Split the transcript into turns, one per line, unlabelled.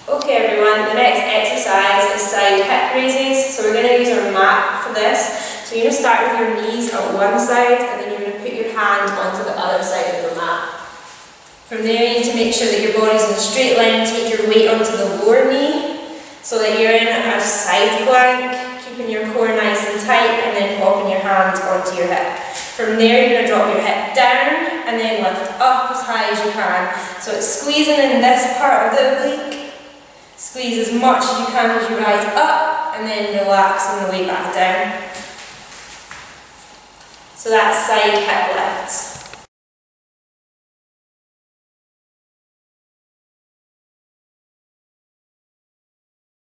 Okay everyone, the next exercise is side hip raises. So we're going to use our mat for this. So you're going to start with your knees on one side and then you're going to put your hand onto the other side of the mat. From there you need to make sure that your body's in a straight line and take your weight onto the lower knee so that you're in a side plank, keeping your core nice and tight and then popping your hand onto your hip. From there you're going to drop your hip down and then lift up as high as you can. So it's squeezing in this part of the oblique. Squeeze as much as you can as you rise up and then relax on the way back down. So that's side hip